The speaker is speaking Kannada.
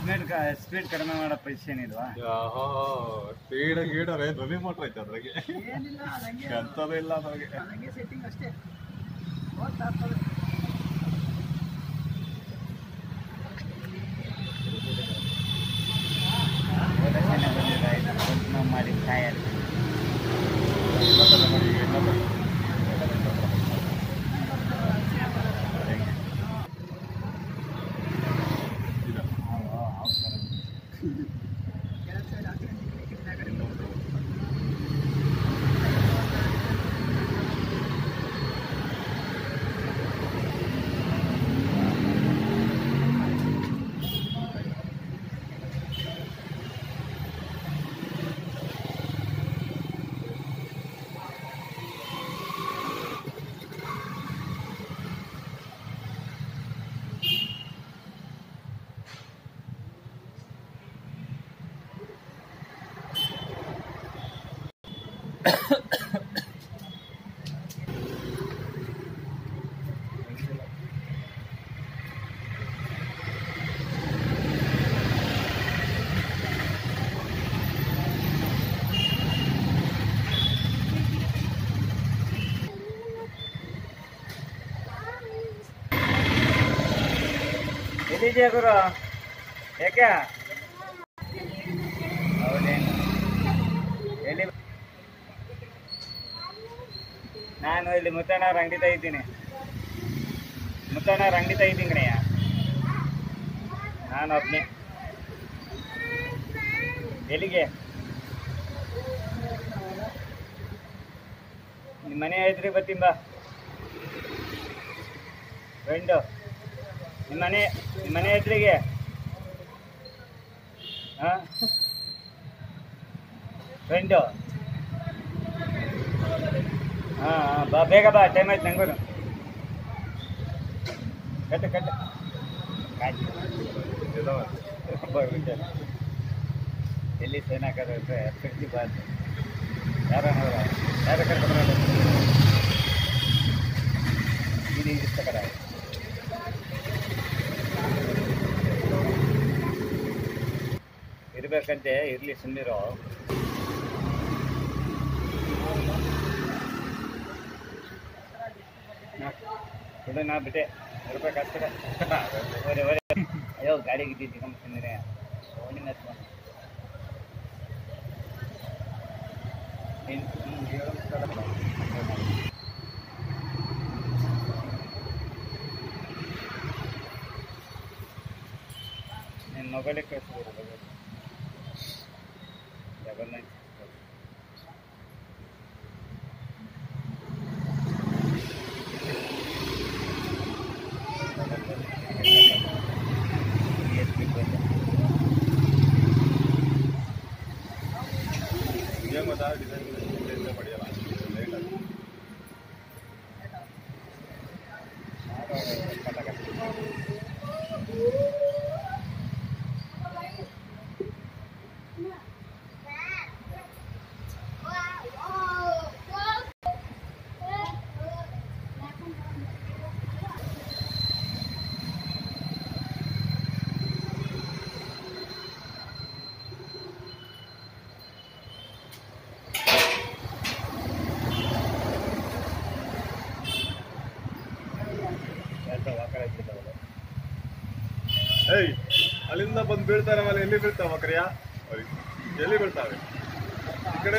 ಸ್ಪೀಡ್ ಕಡಿಮೆ ಮಾಡೋ ಪೊಸಿಷನ್ ಇಲ್ವಾ? ಸ್ಪೀಡ್ ಗೀಡ್ ರನ್ನಿಂಗ್ ಮೋಟರ್ ಐತೆ ಅದ್ರಾಗೆ, ಎಂಥದ್ದು ಇಲ್ಲ ಅದ್ರಾಗೆ. ಸೆಟ್ಟಿಂಗ್ ಅಷ್ಟೇ. ಮಾಡಿ ಟಯರ್ ಎಲ್ಲಿದೆಯಾ ಗುರು? ಯಾಕೆ ಹೌದೇನು? ಎಲ್ಲಿ? ನಾನು ಇಲ್ಲಿ ಮುತ್ತಣ್ಣವ್ರ ಅಂಗಡಿ ತೆಗಿತೀನಿ. ಮುತ್ತಣ್ಣವ್ರ ಅಂಗಡಿ ತೆಗಿತೀನಿ ಕಣಯ್ಯ. ನಾನು ಒಬ್ಬನೇ. ಎಲ್ಲಿಗೆ? ನಿಮ್ಮ ಮನೆ ಎದುರಿಗೆ ಬರ್ತೀನಿ ಬಾ. ಫ್ರೆಂಡು ನಿಮ್ಮ ಮನೆ ಎದುರಿಗೆ. ಹಾಂ ಫ್ರೆಂಡು. ಹಾಂ ಬಾ, ಬೇಗ ಬಾ, ಟೈಮ್ ಆಯ್ತು ನಂಗೂ. ಕಟ್ಟು ಎಲ್ಲಿ ಸೇನಾಕರ ಫಿಫ್ಟಿ ಬಾತ್ ಯಾರು ಕರ್ಕೊಂಡು ಇದು ಇಷ್ಟ ಕರ ಇರ್ಬೇಕಂತೆ. ಇರ್ಲಿ, ಸುಮ್ಮನಿರೋ. ಇದು ನಾ ಬಿಟ್ಟೆ ಇರ್ಬೇಕಾಗ್ತದೆ. ಅಯ್ಯೋ ಗಾಡಿಗೆ ಇದ್ದಿದ್ದು ಕಂಪ್ನಿರೇ ಓಣಿನ ನೀನು ಮೊಬೈಲೇ ಕಳಿಸ್ಬೋದು. ಡಬಲ್ 9 ಡಿಸೈನ್ ಪಡೆಯಲ್ಲ ಲೇಟ್ ಆಗುತ್ತೆ. ಏಯ್, ಅಲ್ಲಿಂದ ಬಂದು ಬೀಳ್ತಾರೆ, ಆಮೇಲೆ ಎಲ್ಲಿ ಬೀಳ್ತಾವ ಕ್ರಿಯಾ? ಎಲ್ಲಿ ಬೀಳ್ತಾವೆ? ಈ ಕಡೆ